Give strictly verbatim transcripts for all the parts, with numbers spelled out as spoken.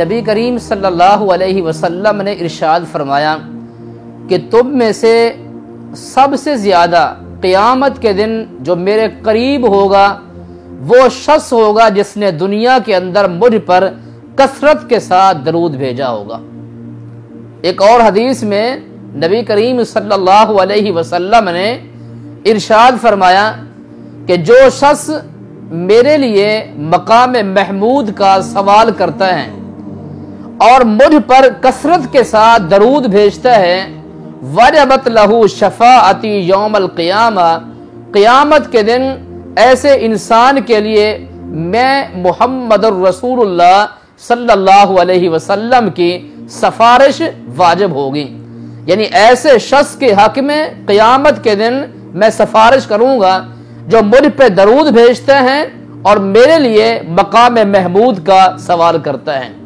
نبی کریم صلی اللہ علیہ وسلم نے ارشاد فرمایا کہ تم میں سے سب سے زیادہ قیامت کے دن جو میرے قریب ہوگا وہ شخص ہوگا جس نے دنیا کے اندر مجھ پر کثرت کے ساتھ درود بھیجا ہوگا۔ ایک اور حدیث میں نبی کریم صلی اللہ علیہ وسلم نے ارشاد فرمایا کہ جو شخص میرے لیے مقام محمود کا سوال کرتا ہے اور مجھ پر کثرت کے ساتھ درود بھیجتا ہے وجبت لہو شفاعتی یوم القیامہ، قیامت کے دن ایسے انسان کے لیے میں محمد الرسول اللہ صلی اللہ علیہ وسلم کی سفارش واجب ہوگی، یعنی ایسے شخص کے حق میں قیامت کے دن میں سفارش کروں گا جو مجھ پہ درود بھیجتے ہیں اور میرے لیے مقام محمود کا سوال کرتا ہے۔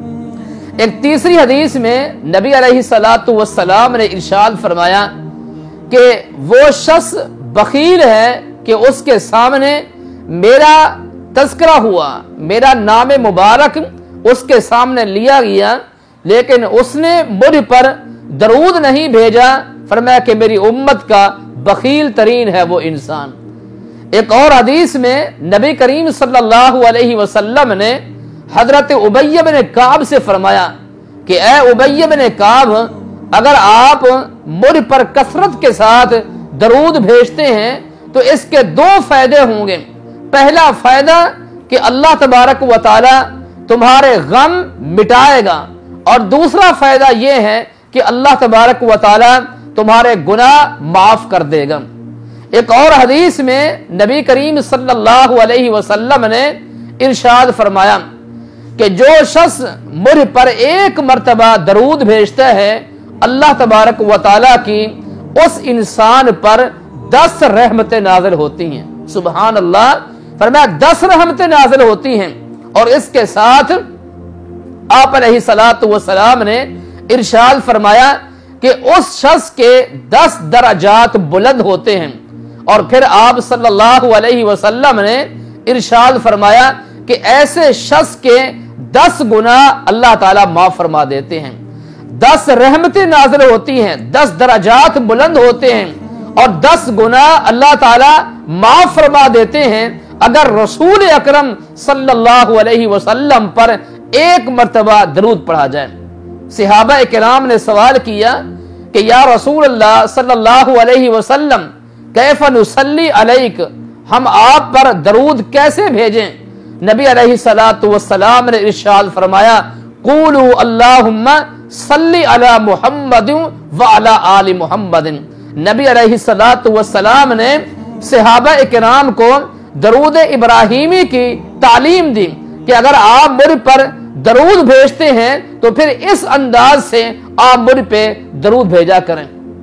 ایک تیسری حدیث میں نبی علیہ الصلاۃ والسلام نے ارشاد فرمایا کہ وہ شخص بخیل ہے کہ اس کے سامنے میرا تذکرہ ہوا، میرا نام مبارک اس کے سامنے لیا گیا، لیکن اس نے مجھ پر درود نہیں بھیجا، فرمایا کہ میری امت کا بخیل ترین ہے وہ انسان۔ ایک اور حدیث میں نبی کریم صلی اللہ علیہ وسلم نے حضرت ابی بن کعب سے فرمایا کہ اے ابی بن کعب، اگر آپ مجھ پر کثرت کے ساتھ درود بھیجتے ہیں تو اس کے دو فائدے ہوں گے۔ پہلا فائدہ کہ اللہ تبارک و تعالی تمہارے غم مٹائے گا، اور دوسرا فائدہ یہ ہے کہ اللہ تبارک و تعالی تمہارے گناہ معاف کر دے گا۔ ایک اور حدیث میں نبی کریم صلی اللہ علیہ وسلم نے ارشاد فرمایا کہ جو شخص مجھ پر ایک مرتبہ درود بھیجتا ہے اللہ تبارک و تعالی کی اس انسان پر دس رحمتیں نازل ہوتی ہیں۔ سبحان اللہ، فرمایا دس رحمتیں نازل ہوتی ہیں، اور اس کے ساتھ آپ علیہ الصلاۃ والسلام نے ارشاد فرمایا کہ اس شخص کے دس درجات بلند ہوتے ہیں، اور پھر آپ صلی اللہ علیہ وسلم نے ارشاد فرمایا کہ ایسے شخص کے دس گناہ اللہ تعالیٰ معاف فرما دیتے ہیں، دس رحمتیں نازل ہوتی ہیں، دس درجات بلند ہوتے ہیں، اور دس گناہ اللہ تعالیٰ معاف فرما دیتے ہیں اگر رسول اکرم صلی اللہ علیہ وسلم پر ایک مرتبہ درود پڑھا جائے۔ صحابہ کرام نے سوال کیا کہ یا رسول اللہ صلی اللہ علیہ وسلم کیف نصلی علیک، ہم آپ پر درود کیسے بھیجیں؟ نبی علیہ الصلاۃ والسلام نے ارشاد فرمایا قولوا اللہم صلی علی محمد وعلی آل محمد۔ نبی علیہ الصلاۃ والسلام نے صحابہ کرام کو درود ابراہیمی کی تعلیم دی کہ اگر آپ مجھ پر درود بھیجتے ہیں تو پھر اس انداز سے آپ مجھ پہ درود بھیجا کریں۔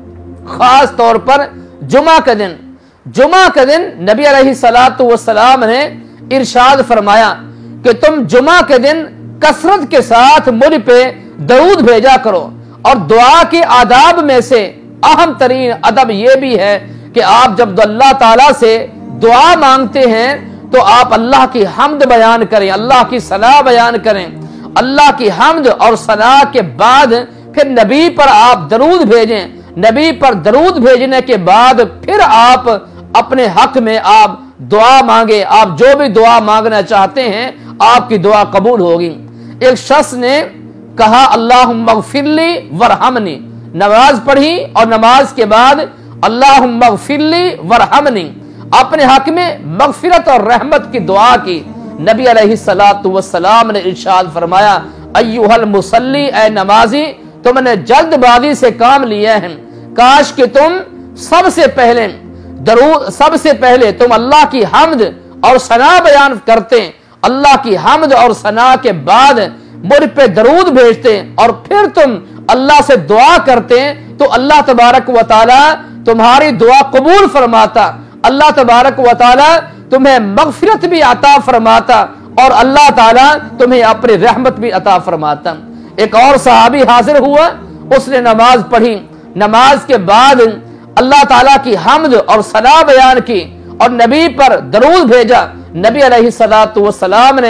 خاص طور پر جمعہ کا دن جمعہ کا دن نبی علیہ الصلاۃ والسلام نے ارشاد فرمایا کہ تم جمعہ کے دن کثرت کے ساتھ مجھ پہ درود بھیجا کرو، اور دعا کے آداب میں سے اہم ترین ادب یہ بھی ہے کہ آپ جب اللہ تعالیٰ سے دعا مانگتے ہیں تو آپ اللہ کی حمد بیان کریں، اللہ کی ثنا بیان کریں، اللہ کی حمد اور ثنا کے بعد پھر نبی پر آپ درود بھیجیں، نبی پر درود بھیجنے کے بعد پھر آپ اپنے حق میں آپ دعا مانگے، آپ جو بھی دعا مانگنا چاہتے ہیں آپ کی دعا قبول ہوگی۔ ایک شخص نے کہا اللہم اغفر لی ورحمنی، نماز پڑھی اور نماز کے بعد اللہم اغفر لی ورحمنی، اپنے حق میں مغفرت اور رحمت کی دعا کی۔ نبی علیہ الصلاۃ والسلام نے ارشاد فرمایا ایھا المصلی، اے نمازی تم نے جلد بازی سے کام لیا ہے، کاش کہ تم سب سے پہلے درود سب سے پہلے تم اللہ کی حمد اور ثنا بیان کرتے، اللہ کی حمد اور ثنا کے بعد مجھ پہ درود بھیجتے، اور پھر تم اللہ سے دعا کرتے تو اللہ تبارک و تعالی تمہاری دعا قبول فرماتا، اللہ تبارک و تعالی تمہیں مغفرت بھی عطا فرماتا، اور اللہ تعالی تمہیں اپنی رحمت بھی عطا فرماتا۔ ایک اور صحابی حاضر ہوا، اس نے نماز پڑھی، نماز کے بعد اللہ تعالیٰ کی حمد اور ثنا بیان کی اور نبی پر درود بھیجا۔ نبی علیہ الصلاۃ والسلام نے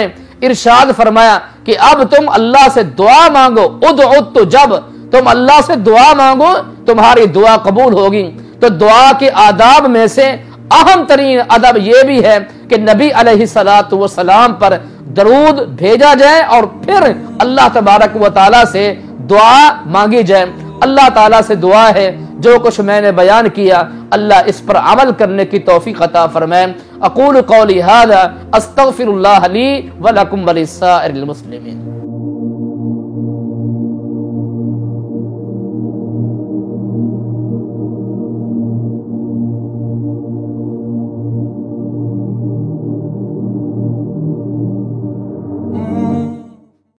ارشاد فرمایا کہ اب تم اللہ سے دعا مانگو، ادعو تو جب تم اللہ سے دعا مانگو تمہاری دعا قبول ہوگی۔ تو دعا کے آداب میں سے اہم ترین ادب یہ بھی ہے کہ نبی علیہ الصلوۃ والسلام پر درود بھیجا جائے اور پھر اللہ تبارک و تعالیٰ سے دعا مانگی جائے۔ اللہ تعالیٰ سے دعا ہے جو کچھ میں نے بیان کیا اللہ اس پر عمل کرنے کی توفیق عطا فرمائے۔ اقول قولی ھذا استغفر اللہ لی ولکم ولسائر المسلمین۔